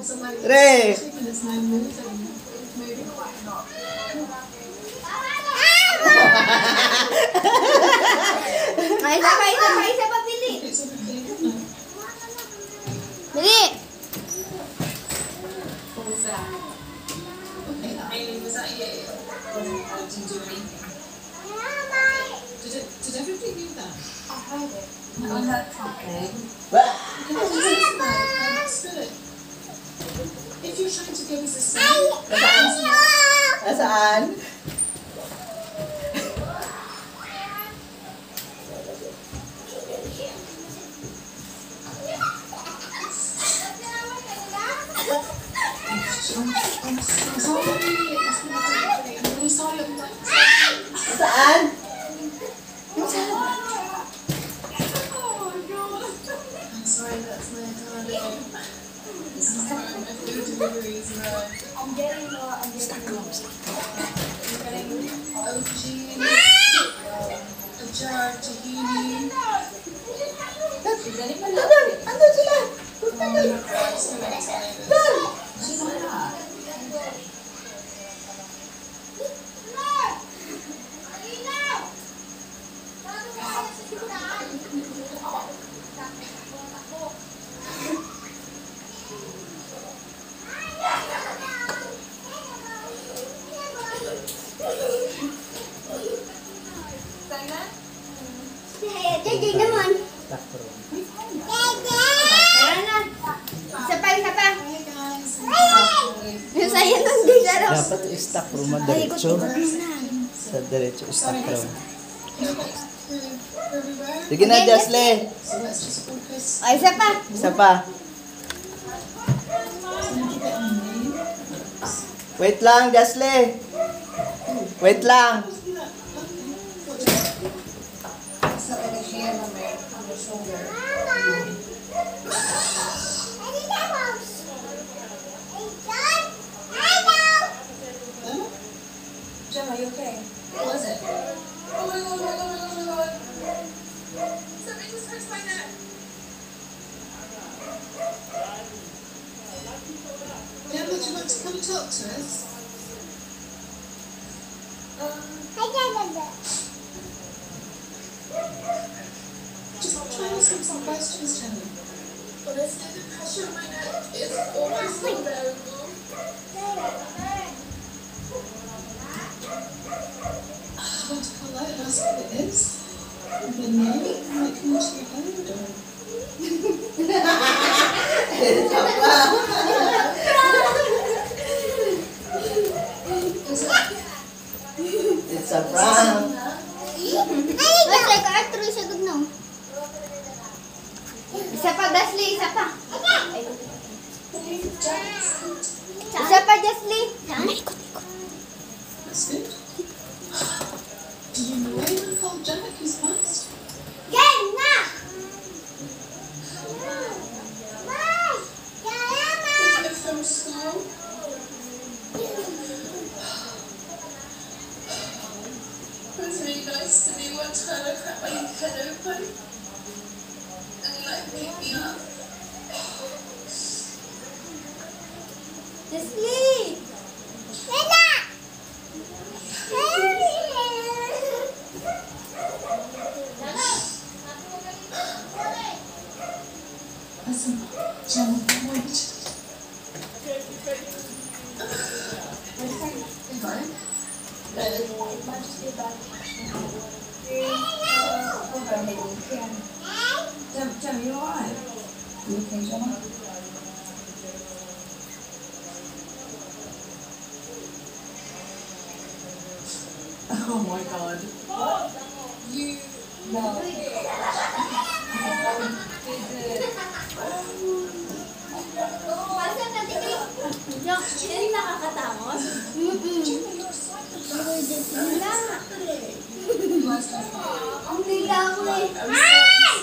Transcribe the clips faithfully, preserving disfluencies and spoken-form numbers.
Re! Ay, isa pa, isa pa, isa pa, Bili. Bili! What was that? Okay, Aileen, was that you? Or did you do anything? Did, it, did everybody do that? I heard it. I heard something. If you're trying to give us a sign, Nasaan? I'm so sorry. I'm really sorry. Saan? I'm sorry, that's my darling. This is the time my food deliveries are. I'm getting more. I'm getting more. I'm getting aubergine, a jar of tahini. Is anybody else? Andun sila! Oh my God, I'm so excited. She's like that. Jadi naman. Tara na. Isa pa, isa pa. Yung sa'yo nang di laro. Dapat i-stack room mo diretso. Sa diretso i-stack room. Sige na, Jasle. Ay, isa pa. Isa pa. Wait lang, Jasle. Wait lang. Jem, are you okay? What was it? Oh my God, oh my God, oh my God. Something just hurts my neck. Yeah, would you like to come talk to us? Um, just try to ask some questions, Jem. Honestly, the pressure on my neck is almost unbearable. I want to call out and ask what it is. But no, it might come into your head or... It's a prank. What's like Arthur sa gugnaw? Isa pa, Dasli, isa pa. Isa pa, Dasli. Ikot, ikot. That's good. Do you know anyone called Jack who's passed? Game na! If from school? It was really nice to me one time. I cracked my head open and he like picked me up. Dasli! Listen, Jem, wait. You got it? Jem, Jem, you alright? You okay, Gemma? Oh my God. You know. Hindi nakakatakot? Ang tila ko eh. Ay!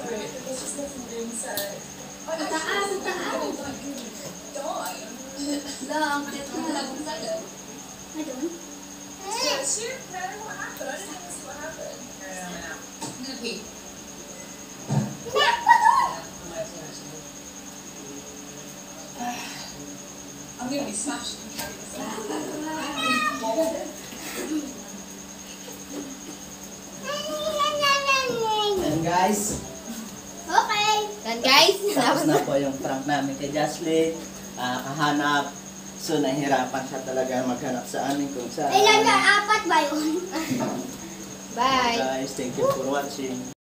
Taas, taas. Lang, dito na lang. Ay, doon? I'm gonna pee. gonna be smashing. And guys, Okay. Yan guys. tapos na po yung prank namin kay Jocelyn. Ah, kahanap. So, nahihirapan siya talaga maghanap sa amin kung saan. Ilan na? Apat ba yun? Bye. Guys, thank you for watching.